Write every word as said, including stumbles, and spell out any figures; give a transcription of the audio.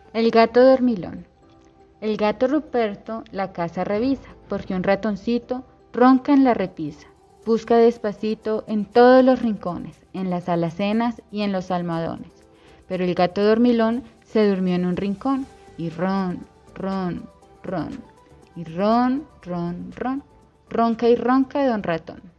El gato dormilón. El gato Ruperto la casa revisa, porque un ratoncito ronca en la repisa. Busca despacito en todos los rincones, en las alacenas y en los almohadones. Pero el gato dormilón se durmió en un rincón, y ron, ron, ron, y ron, ron, ron, ronca y ronca don ratón.